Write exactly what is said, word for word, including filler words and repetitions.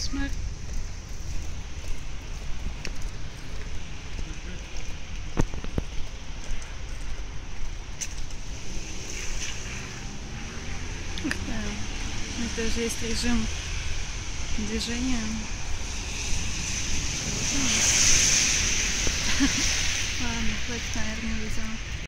кошмар. Да, это же есть режим движения. Ладно, хватит, наверное, видео.